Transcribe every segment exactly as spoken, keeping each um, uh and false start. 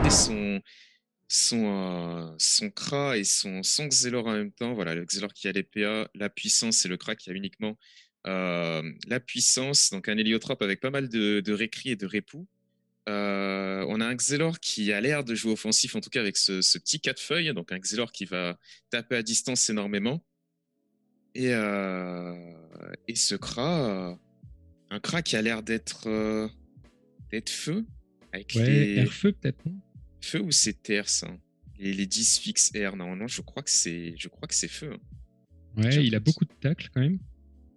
activer son son euh, son Kra et son son Xelor en même temps. Voilà, le Xelor qui a les P A, la puissance, et le Kra qui a uniquement euh, la puissance. Donc un héliotrope avec pas mal de, de récri et de répou. Euh, on a un Xelor qui a l'air de jouer offensif, en tout cas avec ce, ce petit quatre feuilles. Donc un Xelor qui va taper à distance énormément. Et, euh, et ce Kra, euh, un Kra qui a l'air d'être euh, d'être feu, avec Ouais, les Air-Feu peut-être, non? feu ou c'est terre ça? Les, les dix fixes air, normalement je crois que c'est je crois que c'est feu. Hein. J'ai un Ouais, il a doute. beaucoup de tacles quand même.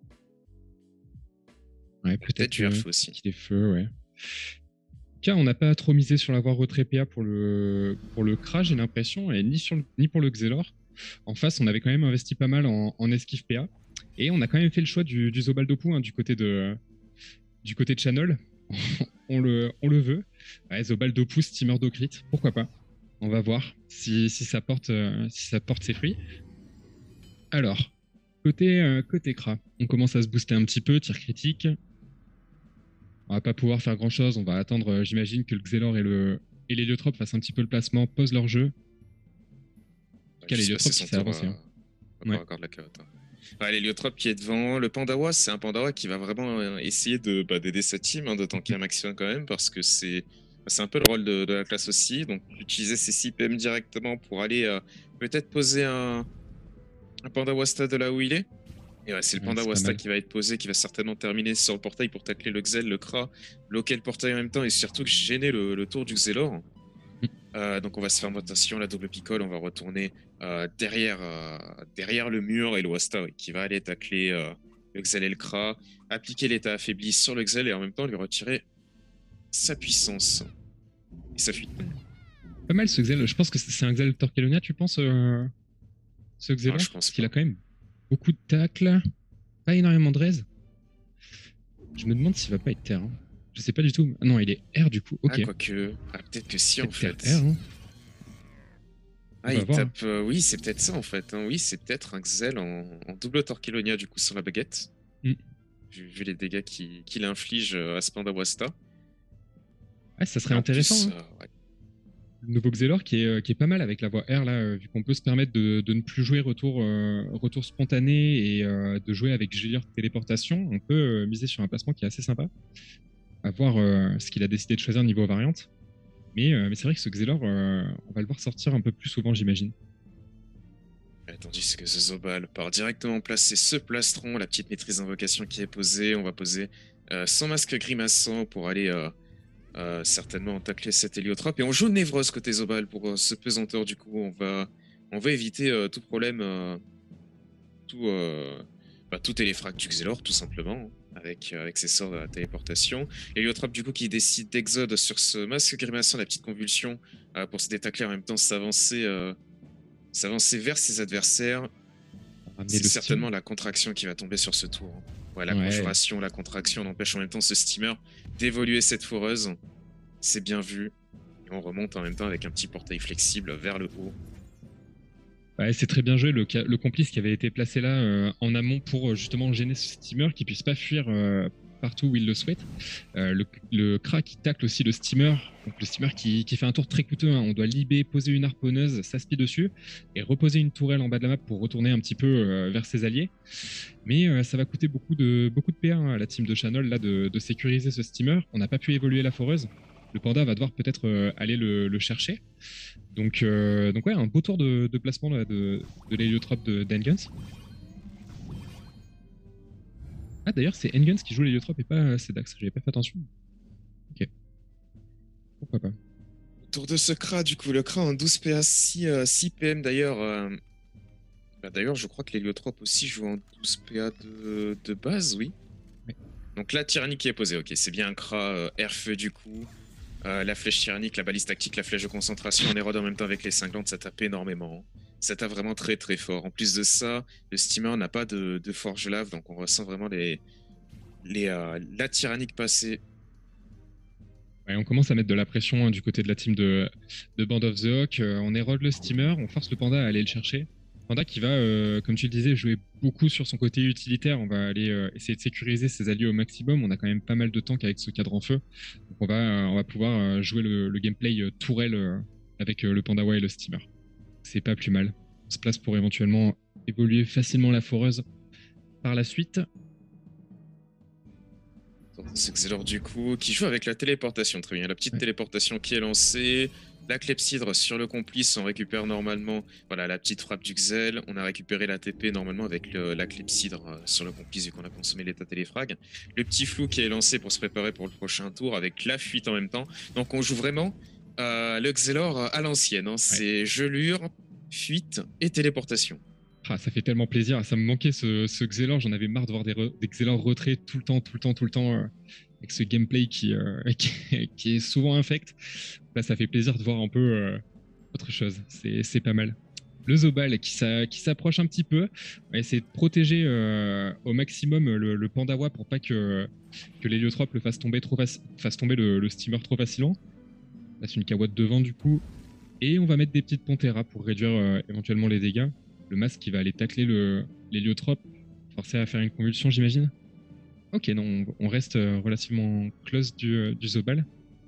Ouais, Peut-être peut-être du que- Airfeu aussi. qu'il est feu, ouais. En tout cas, on n'a pas trop misé sur l'avoir retrait P A pour le, pour le Kra, j'ai l'impression, et ni, sur le- ni pour le Xelor. En face, on avait quand même investi pas mal en, en esquive P A. Et on a quand même fait le choix du, du Zobaldopu hein, du côté de du côté de Channel. on, le, on le veut. Ouais, Zobaldopu, Steamer d'Ocrit, pourquoi pas. On va voir si, si, ça porte, euh, si ça porte ses fruits. Alors, côté, euh, côté Kra, on commence à se booster un petit peu, tir critique. On va pas pouvoir faire grand chose. On va attendre, euh, j'imagine, que le Xelor et le et l'héliotrope fassent un petit peu le placement, posent leur jeu. En tout cas, Juste passer l'héliotrope qui son s'est tour avancé. euh, Hein. au Ouais. corps à corps de la carotte. Hein. Ouais, l'héliotrope qui est devant. Le Pandawa, c'est un Pandawa qui va vraiment euh, essayer de bah, d'aider sa team, hein, de tanker un maximum quand même, parce que c'est c'est un peu le rôle de, de la classe aussi. Donc utiliser ses six P M directement pour aller euh, peut-être poser un, un Pandawasta de là où il est. Et ouais, c'est le Ouais, c'est pas Pandawasta mal. qui va être posé, qui va certainement terminer sur le portail pour tacler le Xel, le Kra, bloquer le portail en même temps et surtout gêner le, le tour du Xelor. Euh, donc on va se faire rotation, la double picole, on va retourner euh, derrière, euh, derrière le mur et le Wasta ouais, qui va aller tacler euh, le Xel et le Kra, appliquer l'état affaibli sur le Xel et en même temps lui retirer sa puissance et sa fuite. Pas mal ce Xel. Je pense que c'est un Xel Torquelonia, tu penses, euh, ce Non, Xelor? je pense Parce qu'il a pas. quand même beaucoup de tacles, pas énormément de raise. Je me demande s'il va pas être terre. Hein. Je sais pas du tout. Ah non, il est R du coup. Ah, Ok. quoique. Ah, peut-être que si en Peut-être terre fait. R. Hein. On Ah, va il voir. tape. Euh, oui, c'est peut-être ça en fait. Hein. Oui, c'est peut-être un Xel en, en double Torquelonia du coup sur la baguette. Mm. Vu, vu les dégâts qu'il qui inflige euh, à ce Pandawasta. Ouais, ça Et serait en intéressant. plus, Hein. euh, ouais. Le nouveau Xelor qui est, euh, qui est pas mal avec la voix R là, euh, vu qu'on peut se permettre de, de ne plus jouer retour, euh, retour spontané et euh, de jouer avec Gélier téléportation, on peut euh, miser sur un placement qui est assez sympa. À voir euh, ce qu'il a décidé de choisir niveau variante. Mais, euh, mais c'est vrai que ce Xelor, euh, on va le voir sortir un peu plus souvent, j'imagine. Tandis que The Zobal part directement placer ce plastron, la petite maîtrise d'invocation qui est posée. On va poser euh, son masque grimaçant pour aller euh, euh, certainement tacler cet héliotrope. Et on joue Névrose côté Zobal pour euh, ce pesanteur. Du coup, on va, on va éviter euh, tout problème, euh, tout, euh, bah, tout téléfrag du Xelor, tout simplement, avec, euh, avec ses sorts de la téléportation. Héliotrope, du coup, qui décide d'exode sur ce masque grimaçant, la petite convulsion, euh, pour se détacler en même temps, s'avancer. Euh, s'avancer vers ses adversaires. Ramener C'est le steam. certainement la contraction qui va tomber sur ce tour. Hein. Ouais, la Ouais. conjuration, la contraction n'empêche en même temps ce steamer d'évoluer cette foreuse. C'est bien vu. Et on remonte en même temps avec un petit portail flexible vers le haut. Ouais, c'est très bien joué le, le, complice qui avait été placé là euh, en amont pour euh, justement gêner ce steamer qui puisse pas fuir euh, partout où il le souhaite. Euh, le, le Kra qui tacle aussi le steamer, donc le steamer qui, qui fait un tour très coûteux. Hein. On doit libérer, poser une harponneuse, s'aspie dessus et reposer une tourelle en bas de la map pour retourner un petit peu euh, vers ses alliés. Mais euh, ça va coûter beaucoup de, beaucoup de P A hein, à la team de Channel là, de, de sécuriser ce steamer. On n'a pas pu évoluer la foreuse. Le panda va devoir peut-être euh, aller le, le chercher. Donc, euh, donc ouais, un beau tour de, de placement là, de, de l'héliotrope d'Enguns. Ah d'ailleurs c'est Enguns qui joue l'héliotrope et pas Sedax, j'avais pas fait attention. Ok. Pourquoi pas. Tour de ce Kra, du coup, le Kra en douze P A, six, euh, six P M d'ailleurs. Euh... Bah, d'ailleurs, je crois que l'héliotrope aussi joue en douze P A de, de base, oui. Ouais. Donc la tyrannie qui est posée, ok, c'est bien un Kra euh, air-feu du coup. Euh, la flèche tyrannique, la balise tactique, la flèche de concentration, on érode en même temps avec les cinglantes, ça tape énormément. Ça tape vraiment très très fort. En plus de ça, le steamer n'a pas de, de forge lave, donc on ressent vraiment les, les, euh, la tyrannique passer. Ouais, on commence à mettre de la pression hein, du côté de la team de, de Band of the Hawk. Euh, on érode le steamer, on force le panda à aller le chercher. Panda qui va, euh, comme tu le disais, jouer beaucoup sur son côté utilitaire. On va aller euh, essayer de sécuriser ses alliés au maximum. On a quand même pas mal de tanks avec ce cadre en feu. Donc on va, euh, on va pouvoir euh, jouer le, le gameplay euh, tourelle euh, avec euh, le Pandawa et le Steamer. C'est pas plus mal. On se place pour éventuellement évoluer facilement la foreuse par la suite. C'est Xelor du coup qui joue avec la téléportation, très bien. La petite ouais. téléportation qui est lancée. La clepsydre sur le complice, on récupère normalement voilà, la petite frappe du Xel. On a récupéré la T P normalement avec le, la clepsydre euh, sur le complice vu qu'on a consommé l'état téléfrag. Le petit flou qui est lancé pour se préparer pour le prochain tour avec la fuite en même temps. Donc on joue vraiment euh, le Xelor à l'ancienne. Hein. C'est ouais. gelure, fuite et téléportation. Ah, ça fait tellement plaisir. Ça me manquait ce, ce Xelor. J'en avais marre de voir des, re, des Xelor retrait tout le temps, tout le temps, tout le temps. Euh, avec ce gameplay qui, euh, qui, qui est souvent infect. Là, ça fait plaisir de voir un peu euh, autre chose. C'est pas mal. Le Zobal qui s'approche un petit peu. On va essayer de protéger euh, au maximum le, le Pandawa pour pas que, que l'héliotrope le fasse tomber, trop fasse tomber le, le steamer trop facilement. Là, c'est une Kawatt devant du coup. Et on va mettre des petites Pantera pour réduire euh, éventuellement les dégâts. Le masque qui va aller tacler l'héliotrope, forcer à faire une convulsion, j'imagine. Ok, non, on reste euh, relativement close du, euh, du Zobal.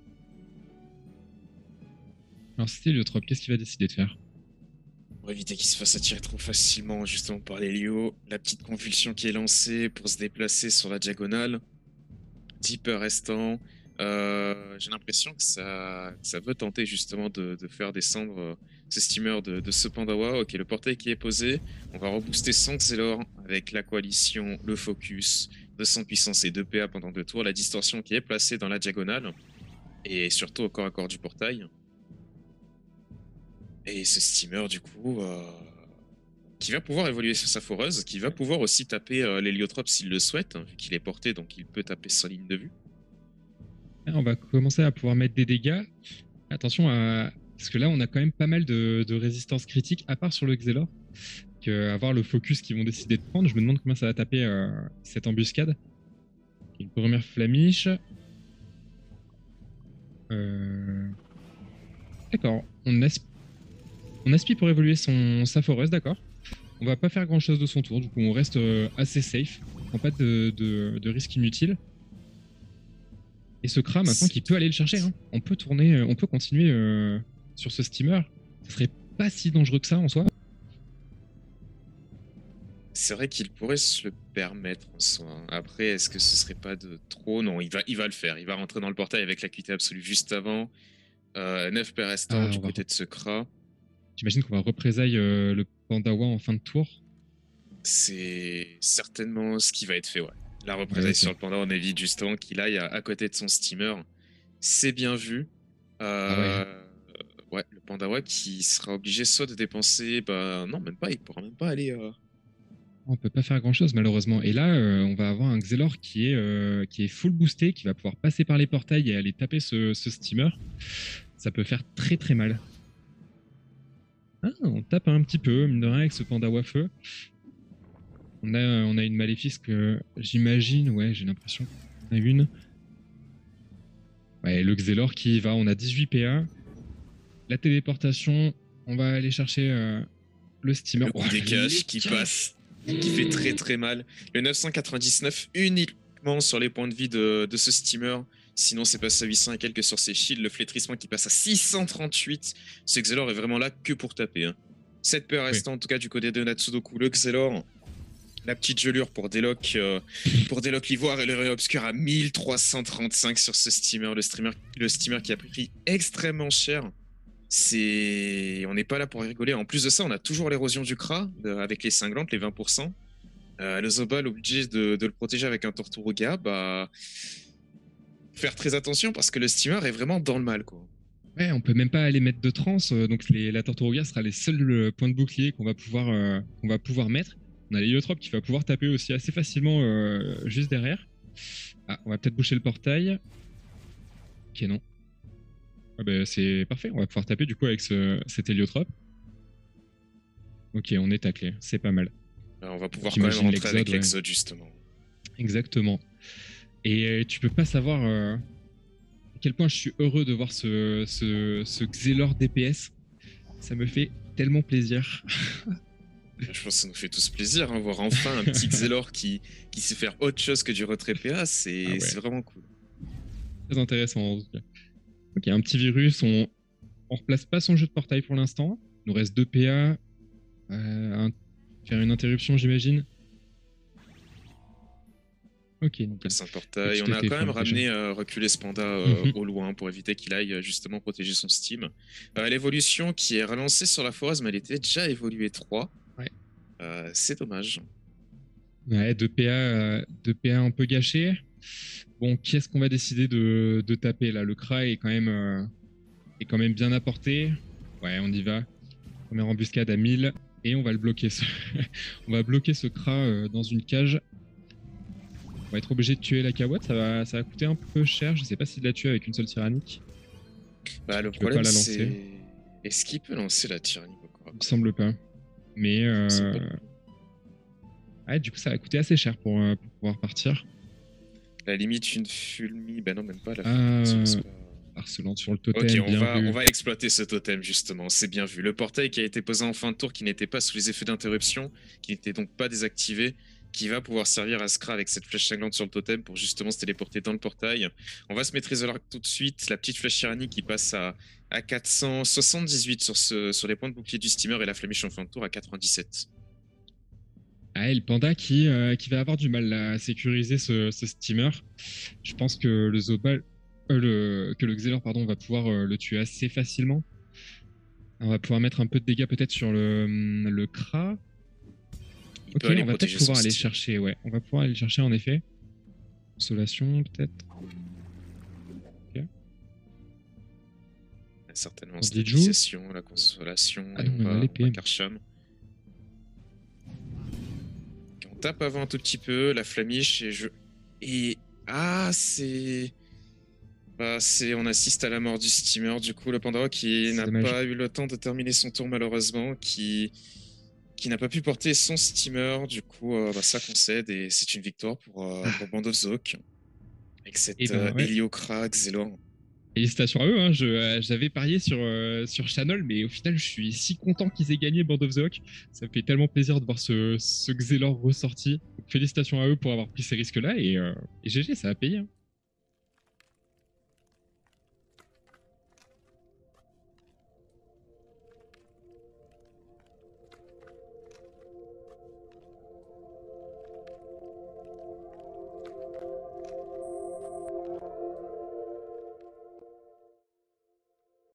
Alors c'était l'héliotrope, qu'est-ce qu'il va décider de faire? Pour éviter qu'il se fasse attirer trop facilement justement par l'hélio, la petite convulsion qui est lancée pour se déplacer sur la diagonale. dix peurs restant. Euh, J'ai l'impression que ça, que ça veut tenter justement de, de faire descendre euh, ce steamer de, de ce Pandawa. Ok, le portail qui est posé. On va rebooster son Xelor avec la coalition, le focus, deux cents puissance et deux P A pendant deux tours. La distorsion qui est placée dans la diagonale. Et surtout au corps à corps du portail. Et ce steamer du coup... Euh, qui va pouvoir évoluer sur sa foreuse, qui va pouvoir aussi taper euh, l'héliotrope s'il le souhaite, hein, vu qu'il est porté, donc il peut taper sans ligne de vue. On va commencer à pouvoir mettre des dégâts. Attention à... Parce que là, on a quand même pas mal de, de résistance critique, à part sur le Xelor. Avoir le focus qu'ils vont décider de prendre, je me demande comment ça va taper euh, cette embuscade. Une première flamiche. Euh... D'accord. On, asp... on aspire pour évoluer son... sa foreuse, d'accord. On va pas faire grand chose de son tour, du coup on reste euh, assez safe. On prend pas de, de, de risque inutile. Et ce Kra maintenant qui peut aller le chercher, hein. On peut tourner, on peut continuer euh, sur ce steamer. Ça serait pas si dangereux que ça en soi. C'est vrai qu'il pourrait se le permettre en soi. Après, est-ce que ce serait pas de trop? Non, il va, il va le faire. Il va rentrer dans le portail avec l'acuité absolue juste avant. Euh, neuf paires restants ah, du côté va... de ce Kra. J'imagine qu'on va représailler euh, le Pandawa en fin de tour. C'est certainement ce qui va être fait, ouais. La représaille ouais, sur le Panda, on évite justement qu'il aille à, à côté de son steamer. C'est bien vu. Euh, ah ouais. ouais, le Pandawa qui sera obligé soit de dépenser... Bah non, même pas, il pourra même pas aller... Euh... On peut pas faire grand chose malheureusement. Et là, euh, on va avoir un Xelor qui est, euh, qui est full boosté, qui va pouvoir passer par les portails et aller taper ce, ce steamer. Ça peut faire très très mal. Ah, on tape un petit peu, mine de rien, avec ce Pandawa feu. On a, on a une maléfice que j'imagine, ouais, j'ai l'impression qu'on a une. Ouais, le Xelor qui va, on a dix-huit P A. La téléportation, on va aller chercher euh, le steamer. Le coup des caches qui passe, qui fait très très mal. Le neuf cent quatre-vingt-dix-neuf uniquement sur les points de vie de, de ce steamer. Sinon, c'est passé à huit cents et quelques sur ses shields. Le flétrissement qui passe à six cent trente-huit. Ce Xelor est vraiment là que pour taper. Hein. sept P A restants, oui. En tout cas, du côté de Natsudoku. Le Xelor, la petite gelure pour délock, euh, pour délock l'ivoire et le rayon obscur à mille trois cent trente-cinq sur ce steamer. Le steamer, le steamer qui a pris extrêmement cher. C'est... On n'est pas là pour rigoler. En plus de ça, on a toujours l'érosion du Kra euh, avec les cinglantes, les vingt pour cent. Euh, le Zobal obligé de, de le protéger avec un Torturuga. Bah... Faire très attention parce que le steamer est vraiment dans le mal, quoi. Ouais, on peut même pas aller mettre de trance, donc les, la Torturuga sera les seuls points de bouclier qu'on va pouvoir euh, qu'on va pouvoir mettre. On a l'héliotrope qui va pouvoir taper aussi assez facilement euh, juste derrière. Ah, on va peut-être boucher le portail. Ok, non. Ah bah, c'est parfait, on va pouvoir taper du coup avec ce, cet héliotrope. Ok, on est taclé, c'est pas mal. Alors, on va pouvoir quand même rentrer avec l'exode, ouais. Justement. Exactement. Et tu peux pas savoir euh, à quel point je suis heureux de voir ce, ce, ce Xelor D P S. Ça me fait tellement plaisir. Je pense que ça nous fait tous plaisir, hein, voir enfin un petit Xelor qui, qui sait faire autre chose que du retrait P A, c'est Ah ouais. vraiment cool. Très intéressant en tout cas. Ok, un petit virus, on on replace pas son jeu de portail pour l'instant. Il nous reste deux P A. Euh, un... Faire une interruption, j'imagine. Ok, nickel. C'est un portail. On Petit a T T quand même fin ramené déjà. euh, reculer ce panda euh, Mhm. au loin pour éviter qu'il aille euh, justement protéger son Steam. Euh, L'évolution qui est relancée sur la forest, mais elle était déjà évoluée trois. Ouais. Euh, c'est dommage. Ouais, deux P A, euh, deux P A un peu gâchés. Bon, qui est-ce qu'on va décider de, de taper là? Le Kra est quand même euh, est quand même bien apporté. Ouais, on y va. Première embuscade à mille et on va le bloquer. Ce... on va bloquer ce Kra euh, dans une cage. On va être obligé de tuer la Kawad. Ça va, ça va coûter un peu cher. Je sais pas s'il la tue avec une seule tyrannique. Bah, le Je peux pas problème, la lancer. c'est. Est-ce qu'il peut lancer la tyrannie Il me semble pas. Mais. Euh... semble Ouais, du coup, ça va coûter assez cher pour, euh, pour pouvoir partir. La limite, une fulmi. Bah non, même pas. La Euh... fulmi, Harcelante sur le totem, ok, on bien va, vu. on va exploiter ce totem justement, c'est bien vu. Le portail qui a été posé en fin de tour, qui n'était pas sous les effets d'interruption, qui n'était donc pas désactivé, qui va pouvoir servir à Skra avec cette flèche cinglante sur le totem pour justement se téléporter dans le portail. On va se mettre Isolark tout de suite, la petite flèche tyrannique qui passe à, à quatre cent soixante-dix-huit sur, ce, sur les points de bouclier du steamer et la flamiche en fin de tour à quatre-vingt-dix-sept. Ah, et le panda qui, euh, qui va avoir du mal à sécuriser ce, ce steamer. Je pense que le Zobal, euh, le, que le Xelor pardon, va pouvoir euh, le tuer assez facilement. On va pouvoir mettre un peu de dégâts peut-être sur le, le Kra. Il Ok, peut aller on va peut-être protéger pouvoir son aller steam. chercher, ouais. On va pouvoir aller chercher en effet. Consolation peut-être. Ok. Certainement On dit Jou. stabilisation, la consolation, Ah et non, on on a va, l'épée. on va Karcham. On tape avant un tout petit peu, la flamiche, et je. Et. Ah, c'est. Bah, c'est, on assiste à la mort du steamer, du coup, le Pandora qui C'est n'a dommage. pas eu le temps de terminer son tour, malheureusement, qui, qui n'a pas pu porter son steamer, du coup, euh, bah, ça concède et c'est une victoire pour, euh, Ah. pour Band of Zoc. Avec Et cette euh, ben ouais. Heliocra, Xelor. Félicitations à eux, hein. Je, euh, j'avais parié sur, euh, sur Channel, mais au final, je suis si content qu'ils aient gagné Band of the Hawk. Ça me fait tellement plaisir de voir ce, ce Xelor ressorti. Donc, félicitations à eux pour avoir pris ces risques-là et, euh, et G G, ça a payé. Hein.